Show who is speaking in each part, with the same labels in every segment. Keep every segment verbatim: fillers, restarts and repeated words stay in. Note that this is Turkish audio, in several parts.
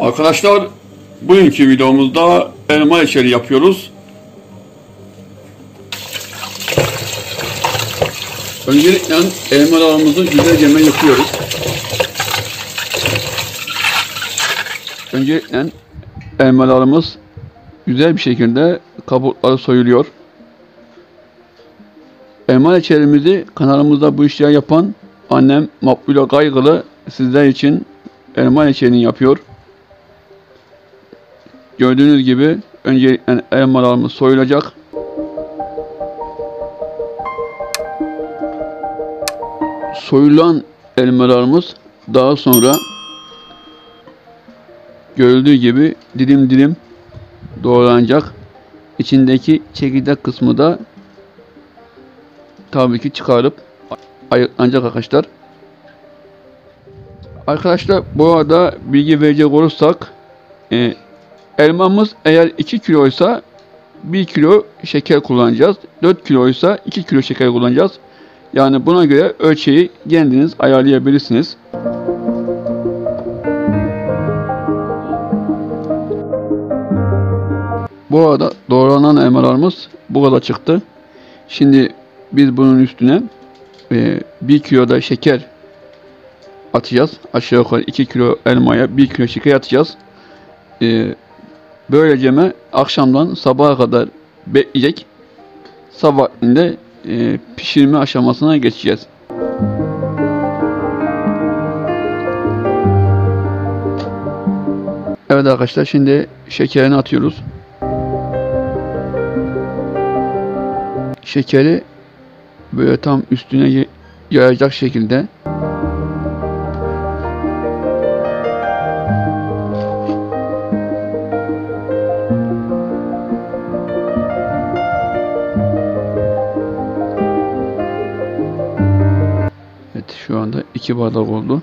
Speaker 1: Arkadaşlar, bugünkü videomuzda elma reçeli yapıyoruz. Öncelikle elmalarımızı güzelce yıkıyoruz. Öncelikle elmalarımız güzel bir şekilde kabukları soyuluyor. Elma reçelimizi kanalımızda bu işleri yapan annem Makbule Kaygılı sizler için elma reçelini yapıyor. Gördüğünüz gibi öncelikle elmalarımız soyulacak. Soyulan elmalarımız daha sonra görüldüğü gibi dilim dilim doğranacak. İçindeki çekirdek kısmı da tabii ki çıkarıp ayıklanacak arkadaşlar. Arkadaşlar, bu arada bilgi verecek olursak e, elmamız eğer iki kiloysa bir kilo şeker kullanacağız. dört kiloysa iki kilo şeker kullanacağız. Yani buna göre ölçeği kendiniz ayarlayabilirsiniz. Bu arada doğranan elmalarımız bu kadar çıktı. Şimdi biz bunun üstüne e, bir kilo da şeker atacağız. Aşağı yukarı iki kilo elmaya bir kilo şeker atacağız. E, böylece akşamdan sabaha kadar bekleyecek. Sabahinde e, pişirme aşamasına geçeceğiz. Evet arkadaşlar, şimdi şekerini atıyoruz. Şekeri böyle tam üstüne yayacak şekilde evet, şu anda iki bardak oldu.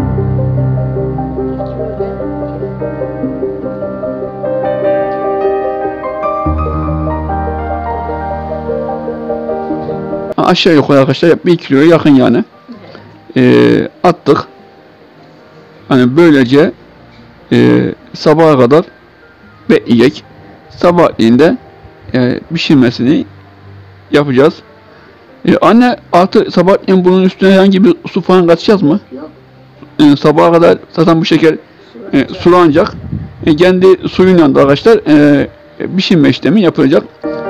Speaker 1: Aşağı yukarı arkadaşlar bir kiloya yakın yani e, attık. Hani böylece e, sabaha kadar bekleyecek. Sabahleyin e, pişirmesini yapacağız. E, anne, artık sabahleyin bunun üstüne herhangi bir su falan katacağız mı?
Speaker 2: Yok.
Speaker 1: E, sabaha kadar zaten bu şeker e, sulanacak. E, kendi suyuyla da arkadaşlar e, pişirme işlemi yapılacak.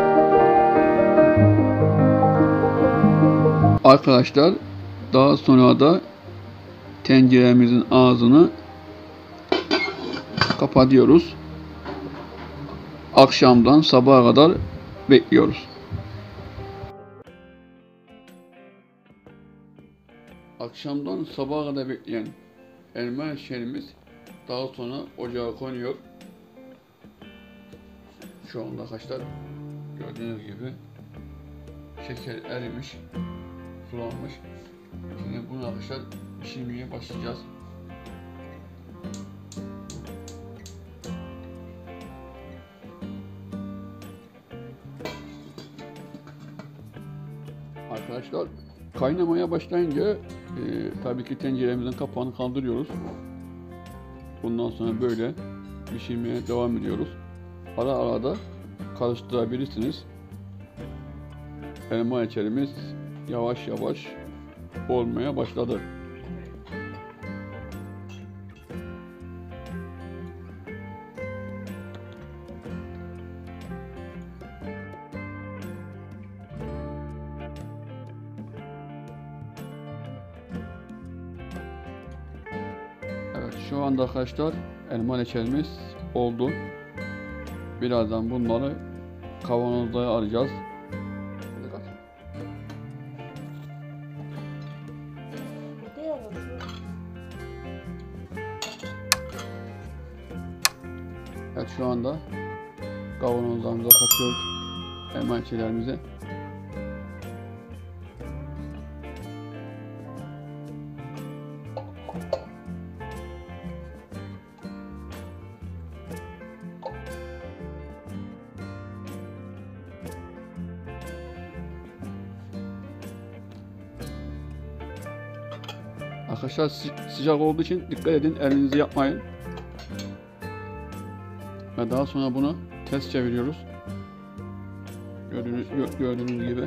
Speaker 1: Arkadaşlar, daha sonra da tenceremizin ağzını kapatıyoruz. Akşamdan sabaha kadar bekliyoruz. Akşamdan sabaha kadar bekleyen elma reçelimiz daha sonra ocağa konuyor. Şu anda arkadaşlar gördüğünüz gibi şeker erimiş, sulanmış. Şimdi bunu arkadaşlar pişirmeye başlayacağız. Arkadaşlar, kaynamaya başlayınca e, tabii ki tenceremizin kapağını kaldırıyoruz. Bundan sonra böyle pişirmeye devam ediyoruz. Ara ara da karıştırabilirsiniz. Elma reçelimiz yavaş yavaş olmaya başladı. Evet, şu anda arkadaşlar elma reçelimiz oldu. Birazdan bunları kavanozda alacağız. Evet, şu anda kavanozlarımıza katıyoruz elma reçellerimizi. Arkadaşlar, sı sıcak olduğu için dikkat edin, elinizi yapmayın. Ve daha sonra bunu ters çeviriyoruz. Gördüğünüz, gördüğünüz gibi.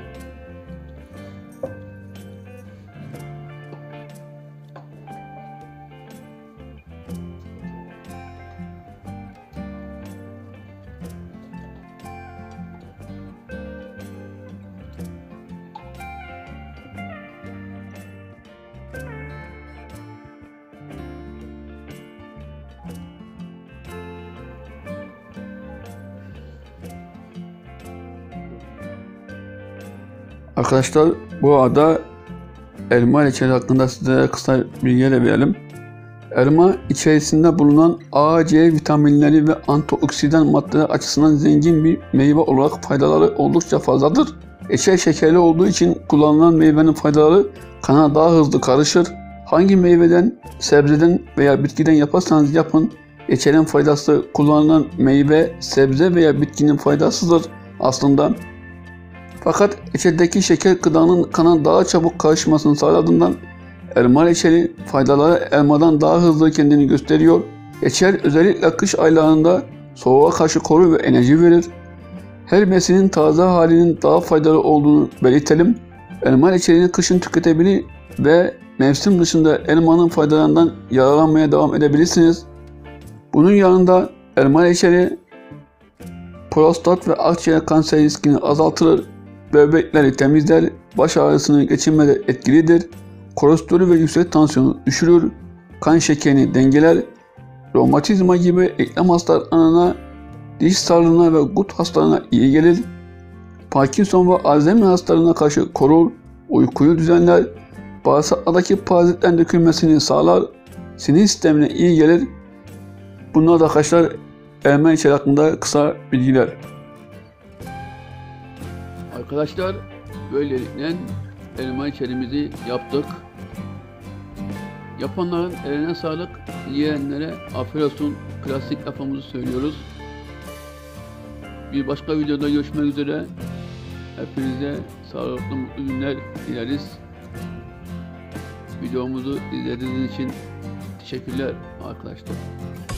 Speaker 1: Arkadaşlar, bu arada elma reçeli hakkında size kısa bilgiler verelim. Elma içerisinde bulunan A, C vitaminleri ve antioksidan maddeler açısından zengin bir meyve olarak faydaları oldukça fazladır. Reçel şekerli olduğu için kullanılan meyvenin faydaları kana daha hızlı karışır. Hangi meyveden, sebzeden veya bitkiden yaparsanız yapın, reçelin faydası kullanılan meyve, sebze veya bitkinin faydasıdır aslında. Fakat reçeldeki şeker gıdanın kana daha çabuk karışmasını sağladığından elma reçeli faydaları elmadan daha hızlı kendini gösteriyor. Reçel özellikle kış aylarında soğuğa karşı korur ve enerji verir. Her besinin taze halinin daha faydalı olduğunu belirtelim. Elma reçelini kışın tüketebilir ve mevsim dışında elmanın faydalarından yararlanmaya devam edebilirsiniz. Bunun yanında elma reçeli prostat ve akciğer kanseri riskini azaltır, böbrekleri temizler, baş ağrısını geçirmede etkilidir, kolesterolü ve yüksek tansiyonu düşürür, kan şekerini dengeler, romatizma gibi eklem hastalıklarına, diş sağlığına ve gut hastalarına iyi gelir, Parkinson ve Alzheimer hastalarına karşı korur, uykuyu düzenler, bağırsaklardaki parazitlerin dökülmesini sağlar, sinir sistemine iyi gelir. Bunlar da arkadaşlar elma reçeli hakkında kısa bilgiler. Arkadaşlar, böylelikle elma reçelimizi yaptık. Yapanların eline sağlık, yiyenlere afiyet olsun. Klasik lafımızı söylüyoruz. Bir başka videoda görüşmek üzere. Hepinize sağlıklı, mutlu günler dileriz. Videomuzu izlediğiniz için teşekkürler arkadaşlar.